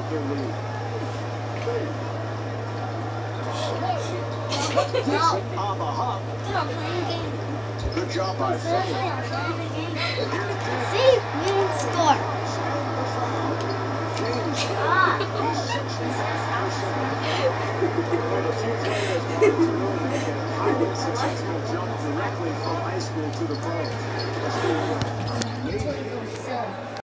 their lead. Hahha. Good job by Federer. See? We didn't score. Well, the few players wanted to really make a highly successful jump directly from high school to the pros.